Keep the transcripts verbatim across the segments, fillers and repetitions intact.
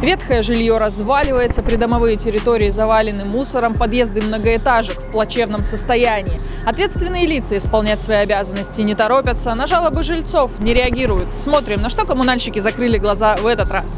Ветхое жилье разваливается, придомовые территории завалены мусором, подъезды многоэтажек в плачевном состоянии. Ответственные лица исполнять свои обязанности не торопятся, на жалобы жильцов не реагируют. Смотрим, на что коммунальщики закрыли глаза в этот раз.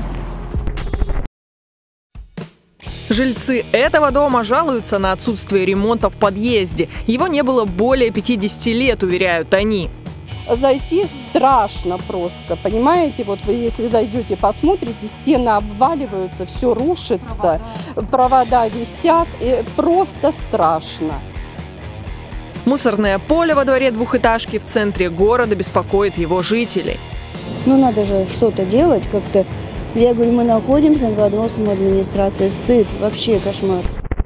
Жильцы этого дома жалуются на отсутствие ремонта в подъезде. Его не было более пятидесяти лет, уверяют они. Зайти страшно просто, понимаете? Вот вы если зайдете, посмотрите, стены обваливаются, все рушится, провода висят, и просто страшно. Мусорное поле во дворе двухэтажки в центре города беспокоит его жителей. Ну надо же что-то делать как-то. Я говорю, мы находимся под носом администрации. Стыд, вообще кошмар.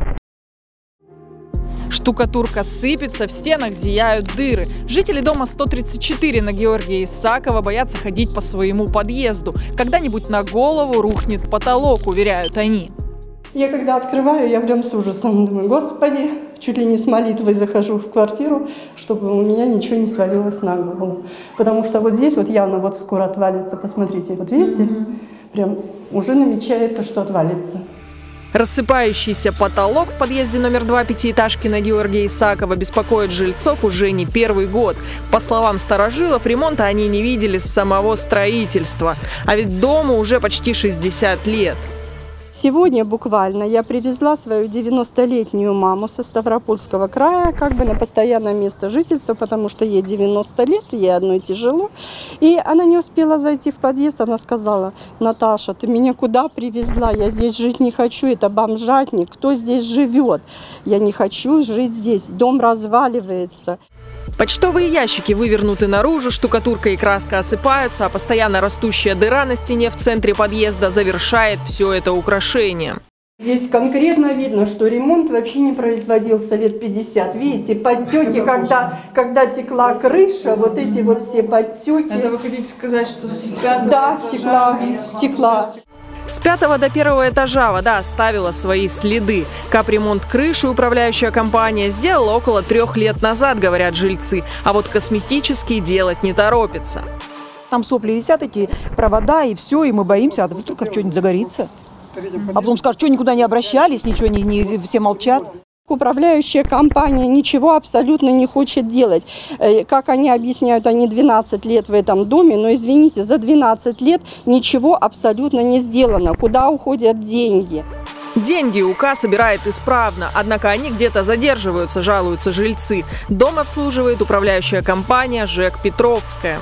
Штукатурка сыпется, в стенах зияют дыры. Жители дома сто тридцать четыре на Георгия Исакова боятся ходить по своему подъезду. Когда-нибудь на голову рухнет потолок, уверяют они. Я когда открываю, я прям с ужасом думаю, господи, чуть ли не с молитвой захожу в квартиру, чтобы у меня ничего не свалилось на голову. Потому что вот здесь вот явно вот скоро отвалится, посмотрите, вот видите, mm-hmm. прям уже намечается, что отвалится. Рассыпающийся потолок в подъезде номер два пятиэтажки на Георгия Исакова беспокоит жильцов уже не первый год. По словам старожилов, ремонта они не видели с самого строительства. А ведь дому уже почти шестьдесят лет. Сегодня буквально я привезла свою девяностолетнюю маму со Ставропольского края, как бы на постоянное место жительства, потому что ей девяносто лет, ей одной тяжело. И она не успела зайти в подъезд, она сказала: Наташа, ты меня куда привезла? Я здесь жить не хочу, это бомжатник, кто здесь живет? Я не хочу жить здесь, дом разваливается. Почтовые ящики вывернуты наружу, штукатурка и краска осыпаются, а постоянно растущая дыра на стене в центре подъезда завершает все это украшение. Здесь конкретно видно, что ремонт вообще не производился лет пятьдесят. Видите, подтеки, когда, когда текла крыша, вот эти вот все подтеки. Это вы хотите сказать, что с пятого Да, текла, текла. С пятого до первого этажа вода оставила свои следы. Капремонт крыши управляющая компания сделала около трех лет назад, говорят жильцы. А вот косметический делать не торопится. Там сопли висят, эти провода, и все, и мы боимся, а вдруг что-нибудь загорится. А потом скажут, что никуда не обращались, ничего не, не все молчат. Управляющая компания ничего абсолютно не хочет делать. Как они объясняют, они двенадцать лет в этом доме, но извините, за двенадцать лет ничего абсолютно не сделано. Куда уходят деньги? Деньги УК собирает исправно, однако они где-то задерживаются, жалуются жильцы. Дом обслуживает управляющая компания ЖЭК «Петровская».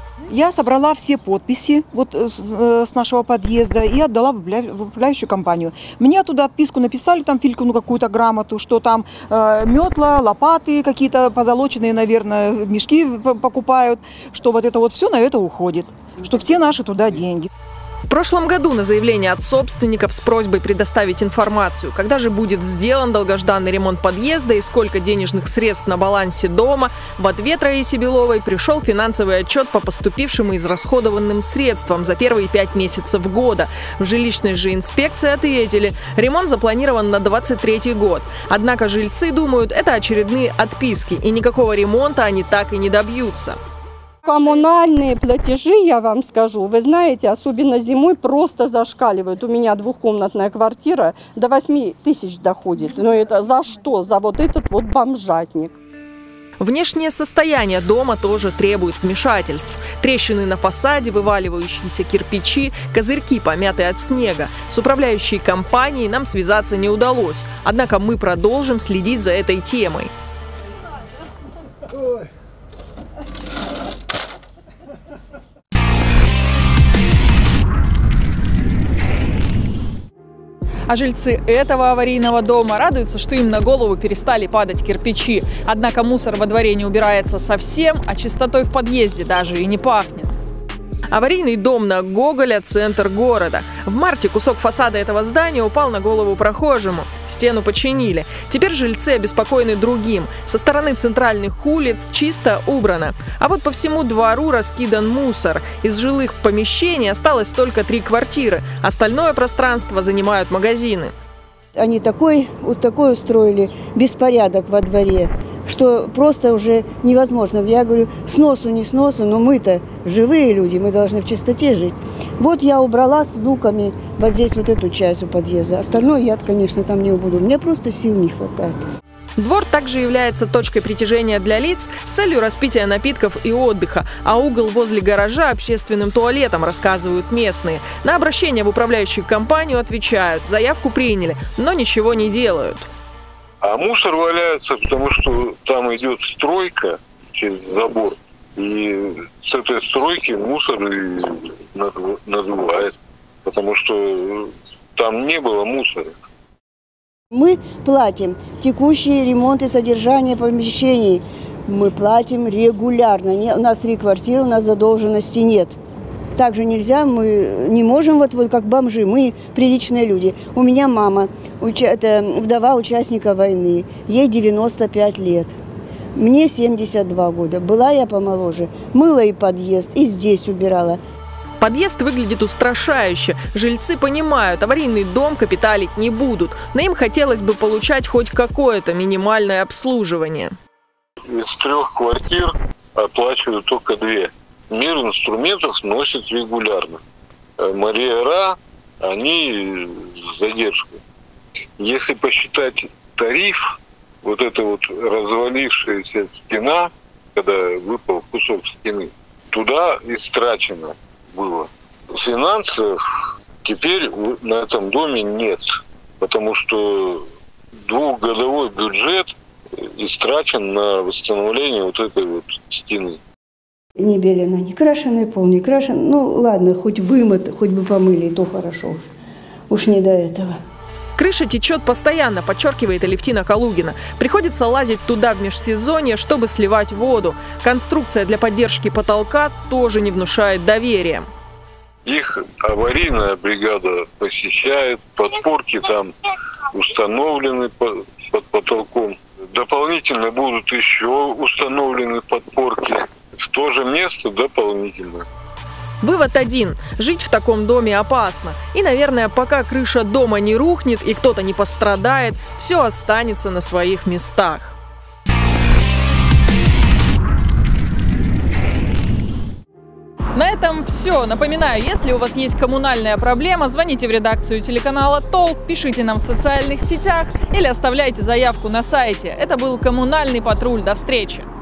Я собрала все подписи вот с нашего подъезда и отдала в управляющую компанию. Мне оттуда отписку написали, там фильку, ну какую-то грамоту, что там э, метла, лопаты какие-то позолоченные, наверное, мешки покупают, что вот это вот все на это уходит, что все наши туда деньги. В прошлом году на заявление от собственников с просьбой предоставить информацию, когда же будет сделан долгожданный ремонт подъезда и сколько денежных средств на балансе дома, в ответ Раисе Беловой пришел финансовый отчет по поступившим и израсходованным средствам за первые пять месяцев года. В жилищной же инспекции ответили, ремонт запланирован на двадцать третий год. Однако жильцы думают, это очередные отписки, и никакого ремонта они так и не добьются. Коммунальные платежи, я вам скажу, вы знаете, особенно зимой просто зашкаливают. У меня двухкомнатная квартира до восьми тысяч доходит. Но это за что? За вот этот вот бомжатник. Внешнее состояние дома тоже требует вмешательств. Трещины на фасаде, вываливающиеся кирпичи, козырьки, помятые от снега. С управляющей компанией нам связаться не удалось. Однако мы продолжим следить за этой темой. А жильцы этого аварийного дома радуются, что им на голову перестали падать кирпичи. Однако мусор во дворе не убирается совсем, а чистотой в подъезде даже и не пахнет. Аварийный дом на Гоголя, центр города. В марте кусок фасада этого здания упал на голову прохожему. Стену починили. Теперь жильцы обеспокоены другим. Со стороны центральных улиц чисто убрано. А вот по всему двору раскидан мусор. Из жилых помещений осталось только три квартиры. Остальное пространство занимают магазины. Они такой, вот такой устроили беспорядок во дворе. что просто уже невозможно. Я говорю, сносу, не сносу, но мы-то живые люди, мы должны в чистоте жить. Вот я убрала с внуками вот здесь вот эту часть у подъезда. Остальное я, конечно, там не убуду. Мне просто сил не хватает. Двор также является точкой притяжения для лиц с целью распития напитков и отдыха, а угол возле гаража общественным туалетом, рассказывают местные. На обращение в управляющую компанию отвечают, заявку приняли, но ничего не делают. А мусор валяется, потому что там идет стройка через забор, и с этой стройки мусор и надувает, потому что там не было мусора. Мы платим текущий ремонт и содержание помещений. Мы платим регулярно. Не, у нас три квартиры, у нас задолженности нет. Также нельзя, мы не можем, вот, вот как бомжи, мы приличные люди. У меня мама, уча, это вдова участника войны, ей девяносто пять лет. Мне семьдесят два года. Была я помоложе. Мыла и подъезд, и здесь убирала. Подъезд выглядит устрашающе. Жильцы понимают, аварийный дом капиталить не будут, но им хотелось бы получать хоть какое-то минимальное обслуживание. Из трех квартир оплачивают только две. Мир инструментов носит регулярно. Мариера, они с задержкой. Если посчитать тариф, вот эта вот развалившаяся стена, когда выпал кусок стены, туда истрачено было. Финансов теперь на этом доме нет, потому что двухгодовой бюджет истрачен на восстановление вот этой вот стены. Не белено, не крашеный пол, не крашен. Ну ладно, хоть вымыт, хоть бы помыли, то хорошо. Уж не до этого. Крыша течет постоянно, подчеркивает Алевтина Калугина. Приходится лазить туда в межсезонье, чтобы сливать воду. Конструкция для поддержки потолка тоже не внушает доверия. Их аварийная бригада посещает, подпорки там установлены под потолком. Дополнительно будут еще установлены подпорки. В то же место дополнительно. Вывод один. Жить в таком доме опасно. И, наверное, пока крыша дома не рухнет и кто-то не пострадает, все останется на своих местах. На этом все. Напоминаю, если у вас есть коммунальная проблема, звоните в редакцию телеканала «Толк», пишите нам в социальных сетях или оставляйте заявку на сайте. Это был «Коммунальный патруль». До встречи!